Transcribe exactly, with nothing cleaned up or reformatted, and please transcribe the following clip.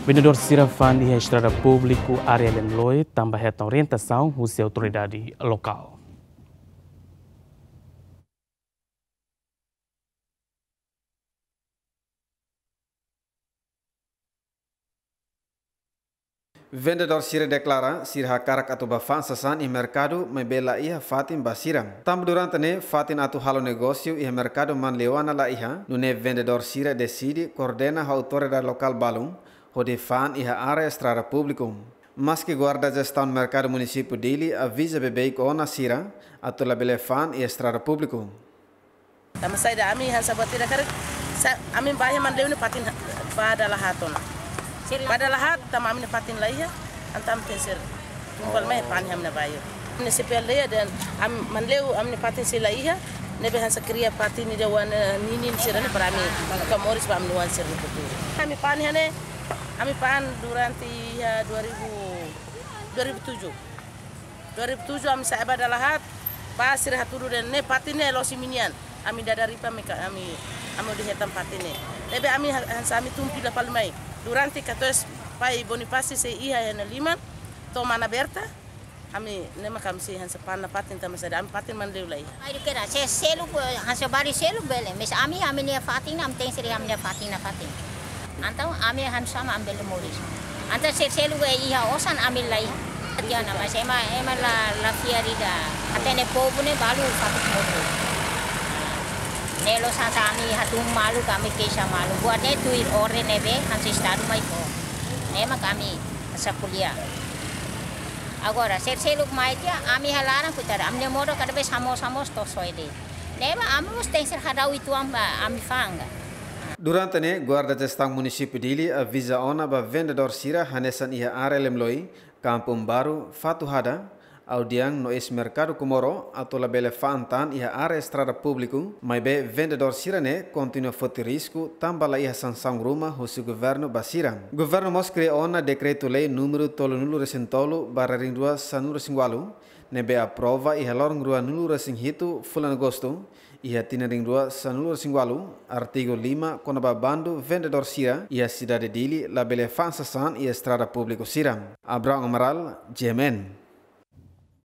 Vendedor Sirafan e a estrada pública área Lemloi também reta orientação com a autoridade local. Vendedor Sira declara Sira karak atau bafan sasan e mercado membela iha fatin basiram. Tam durante ne fatin atau halo negócio e mercado man lewana la iha, no ne vendedor Sira decide coordena a autoridade local balum de fan e a área estrada público. Mas que guarda gestão do mercado município dele avisa bebê que ona Sira atau labele fan e estrada público. Tama saida ami han sabatira kar ami bahe man lewne patin pada lahaton. Pada lahat tama ami patin laiya antam pensir. Tumpal mai pan hamna bayo. Ne sepel laiya dan am man lew ami patin silaiya nebe han sakriya patin ni dewan ninin sirane para ami kamoris ba ami wan sir betul. Kami pan hane Kami pan durante dua ribu tujuh. dua ribu tujuh kami sahabat dalahat pasir haturu dan ne patine losi minian. Kami dadari kami kami kami dihetam patine. Lebe kami sami tumpi la palmai. Durante katos pai Bonifasi se iha yana lima to mana berta. Kami nema kami se han sepan patin tama sada kami patin man leulai. Ai kira se selu han sebari selu bele. Mes ami ami ne fatin am ten seri ami ne fatin na fatin. Antau ami han sama ambil moris. Anta selu iha osan ambil lai. Dia nama sema ema la la fiarida. Atene pobune balu satu mobil. Nelo sasa ami hatung malu kami kesa malu. Buatnya tuir ore nebe han sistadu mai ko. Nema kami sa kuliah. Agora selu mai dia ami halarang putar. Amne modo kadabe samo-samos to soide. Nema amus tenser hadau itu amba ami fanga. Durante ne guarda gestão município dele avisa ona ba vendedor Sira hanesan iha área Lemloi, Kampung Baru, Fatuhada, audiang no es mercado Komoro atau labele fantan iha área estrada público, mas be vendedor Sira ne continua foto risco tambala iha sansang rumah husu governo Basira. Governo mos cria ona decreto lei número tolo nulu resentolo barra ringdua sanuru singwalu, ne be aprova iha lorong rua nulu resing hitu fulan agosto. Ia tina ring dua sanulur singwalu, artigo lima konaba bandu vendedor Sira, ia cidade dili labele fansasan ia estrada público Sira. Abraham Amaral, G M N.